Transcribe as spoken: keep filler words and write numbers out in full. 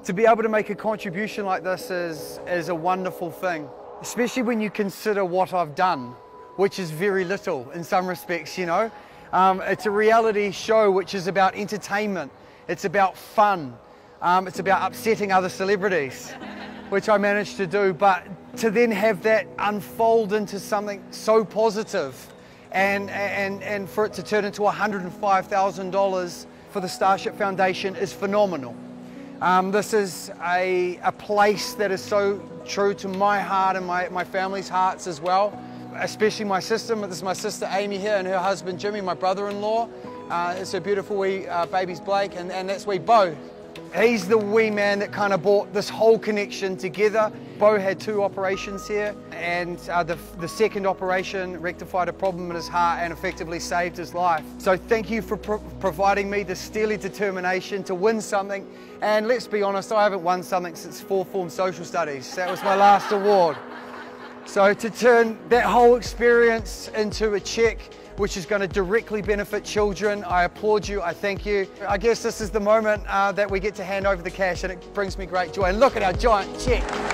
To be able to make a contribution like this is, is a wonderful thing, especially when you consider what I've done, which is very little in some respects, you know. Um, it's a reality show which is about entertainment, it's about fun, um, it's about upsetting other celebrities, which I managed to do, but to then have that unfold into something so positive and, and, and for it to turn into one hundred and five thousand dollars for the Starship Foundation is phenomenal. Um, this is a, a place that is so true to my heart and my, my family's hearts as well, especially my sister. This is my sister Amy here and her husband Jimmy, my brother-in-law. Uh, it's her beautiful wee uh, baby's Blake, and, and that's wee Bo. He's the wee man that kind of brought this whole connection together. Bo had two operations here, and uh, the, the second operation rectified a problem in his heart and effectively saved his life. So thank you for pro providing me the steely determination to win something. And let's be honest, I haven't won something since fourth form social studies. That was my last award. So to turn that whole experience into a check which is going to directly benefit children, I applaud you, I thank you. I guess this is the moment uh, that we get to hand over the cash, and it brings me great joy. And look at our giant check.